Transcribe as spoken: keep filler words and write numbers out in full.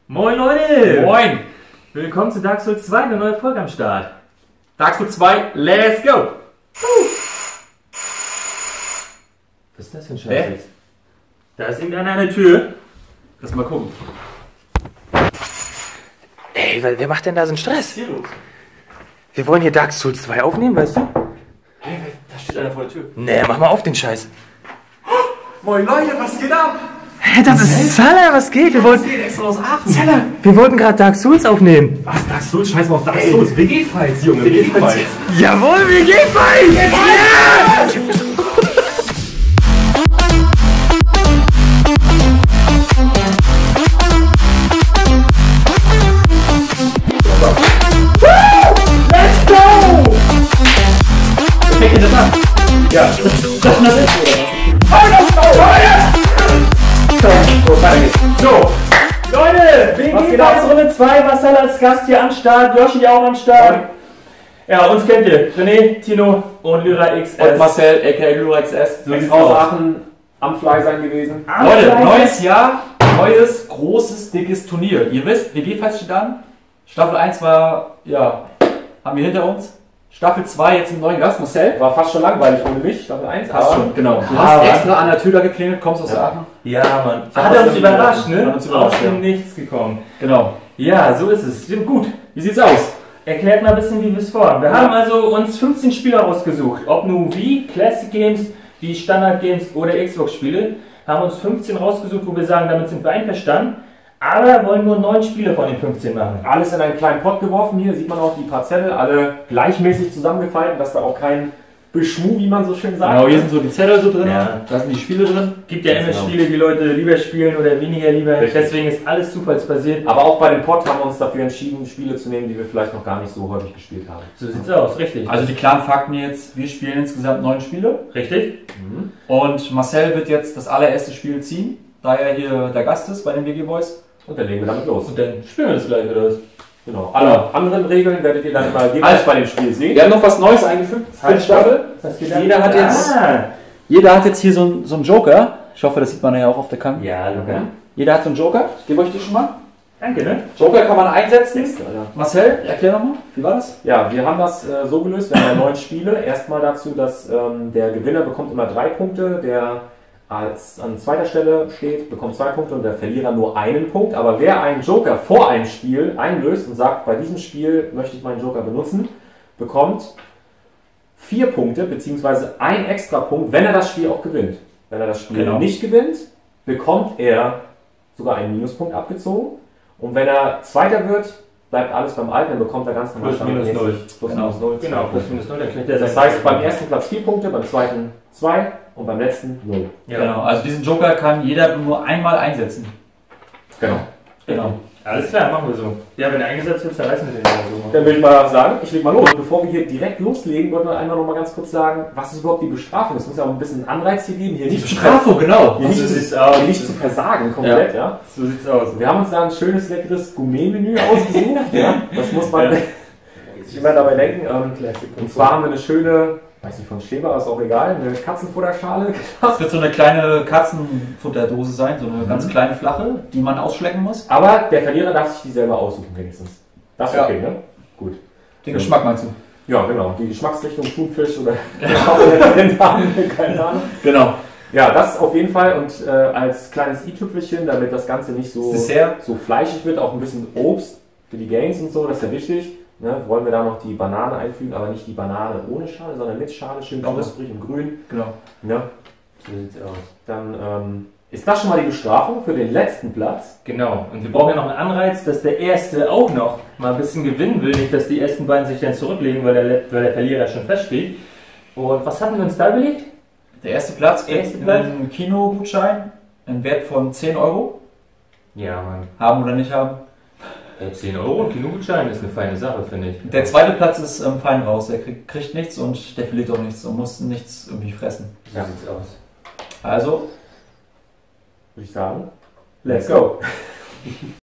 Moin Leute! Moin! Willkommen zu Dark Souls zwei, eine neue Folge am Start. Dark Souls zwei, let's go! Was ist das für ein Scheiß Hä? jetzt? Da ist irgendeiner an der Tür. Lass mal gucken. Ey, wer macht denn da so einen Stress? Was ist hier los? Wir wollen hier Dark Souls zwei aufnehmen, weißt du? Hey, da steht einer vor der Tür. Nee, mach mal auf den Scheiß. Moin Leute, was geht ab? Hey, das ist Salah, was geht? Wir wollten, geht extra aus Aachen. Salah, wir wollten gerade Dark Souls aufnehmen. Was, Dark Souls? Scheiß mal auf Dark Souls. W G-Fights, Junge. W G-Fights. Jawohl, wir gehen fein! Ja! Let's go! Fängt ihr das an? Ja. Das ist das oder was? So, weiter geht's. So, Leute, W G-Fights Runde zwei, Marcel als Gast hier am Start, Yoshi auch am Start. Ja, uns kennt ihr. René, Tino und Lyra X S. Und Marcel, aka Lyra X S. So sieht's aus aus. Aachen am Fly sein gewesen. Am Leute, Fly neues Jahr, neues, großes, dickes Turnier. Ihr wisst, W G-Fights steht an. Staffel eins war, ja, haben wir hinter uns. Staffel zwei jetzt im neuen Gast, Marcel. War fast schon langweilig ohne mich, Staffel eins. Hast schon, genau. Du Ja, hast aber- extra an der Tür da geklingelt, kommst aus Aachen. Ja, Mann. Hat Hat er uns uns überrascht, überrascht, ne? hat uns überrascht, Aus dem ja. Nichts gekommen. Genau. Ja, so ist es. Stimmt gut. Wie sieht's aus? Erklärt mal ein bisschen, wie wir es vorhaben. Wir haben also uns fünfzehn Spieler rausgesucht. Ob nun wie Classic Games, wie Standard Games oder Xbox Spiele. Haben uns fünfzehn rausgesucht, wo wir sagen, damit sind wir einverstanden. Aber wollen nur neun Spiele von den fünfzehn machen. Alles in einen kleinen Pott geworfen. Hier sieht man auch die Parzelle, alle gleichmäßig zusammengefaltet, dass da auch kein Beschmu, wie man so schön sagt. Genau, hier sind so die Zettel so drin, Ja. da sind die Spiele drin. Gibt ja immer Genau. Spiele, die Leute lieber spielen oder weniger lieber. Richtig. Deswegen ist alles zufallsbasiert. Aber auch bei dem Pott haben wir uns dafür entschieden, Spiele zu nehmen, die wir vielleicht noch gar nicht so häufig gespielt haben. So sieht's aus, richtig. Also die klaren Fakten jetzt, wir spielen insgesamt neun Spiele. Richtig? Und Marcel wird jetzt das allererste Spiel ziehen, da er hier der Gast ist bei den W G Boys. Und dann legen wir damit los. Und dann spielen wir das gleich, oder was? Genau. Alle anderen Regeln werdet ihr dann immer jeweils Also, bei dem Spiel sehen. Wir haben noch was Neues eingefügt für die Staffel. Was geht ab? Jeder hat jetzt- Ah. Jeder hat jetzt hier so einen so einen Joker. Ich hoffe, das sieht man ja auch auf der Kamera. Ja, Luca. Jeder hat so einen Joker. Ich gebe euch die schon mal. Danke, ne? Joker kann man einsetzen. Ja. Marcel, erklär nochmal, wie war das? Ja, wir haben das äh, so gelöst, wir haben ja neun Spiele. Erstmal dazu, dass ähm, der Gewinner bekommt immer drei Punkte, der als an zweiter Stelle steht, bekommt zwei Punkte und der Verlierer nur einen Punkt. Aber wer einen Joker vor einem Spiel einlöst und sagt, bei diesem Spiel möchte ich meinen Joker benutzen, bekommt vier Punkte beziehungsweise ein extra Punkt, wenn er das Spiel auch gewinnt. Wenn er das Spiel Genau. nicht gewinnt, bekommt er sogar einen Minuspunkt abgezogen. Und wenn er Zweiter wird, bleibt alles beim Alten, dann bekommt er ganz normal Plus, minus standardmäßig null. Plus Genau. minus null. Genau, plus minus null, dann kriegt er Das sein- heißt, beim ersten Platz vier Punkte, beim zweiten zwei und beim letzten null. Ja, Genau, also diesen Joker kann jeder nur einmal einsetzen. Genau. Genau. Alles klar, machen wir so. Ja, wenn er eingesetzt wird, zerreißen wir den ja so. Dann würde ich mal sagen, ich leg mal los. Bevor wir hier direkt loslegen, wollten wir einmal noch mal ganz kurz sagen, was ist überhaupt die Bestrafung? Es muss ja auch ein bisschen Anreiz hier geben, hier nicht, genau. hier nicht, So zu, sieht's aus. hier nicht zu versagen komplett. Ja. So sieht's aus. Wir haben uns da ein schönes, leckeres Gourmet-Menü ausgesucht. Ja. Das muss man sich immer dabei denken. Ähm, und zwar haben wir eine schöne, weiß nicht von Schäber, ist auch egal, eine Katzenfutterschale. Das wird so eine kleine Katzenfutterdose sein, so eine ganz kleine flache, die man ausschlecken muss. Aber der Verlierer darf sich die selber aussuchen wenigstens. Das ist Ja. okay, ne? Gut. Den Geschmack meinst du? Ja, genau. Die Geschmacksrichtung Thunfisch oder keine Ahnung. Genau. Ja, das auf jeden Fall und äh, als kleines i-Tüpfelchen, damit das Ganze nicht so, Das Dessert. so fleischig wird, auch ein bisschen Obst für die Gains und so, das ist ja wichtig. Ne? Wollen wir da noch die Banane einfügen, aber nicht die Banane ohne Schale, sondern mit Schale, schön Genau. knusprig und grün. Genau. Ne? So sieht's aus. Dann ähm, ist das schon mal die Bestrafung für den letzten Platz. Genau. Und wir brauchen ja noch einen Anreiz, dass der Erste auch noch mal ein bisschen gewinnen will. Nicht, dass die ersten beiden sich dann zurücklegen, weil der, weil der Verlierer schon feststeht. Und was hatten wir uns da überlegt? Der erste Platz kriegt Erste Platz. einen Kinogutschein, einen Wert von zehn Euro. Ja, Mann. Haben oder nicht haben. Ja, zehn Euro und Kinogutschein ist eine feine Sache, finde ich. Der zweite Platz ist ähm, fein raus. Er kriegt, kriegt nichts und der verliert auch nichts und muss nichts irgendwie fressen. So Ja. sieht's aus. Also, Würde ich sagen. let's go.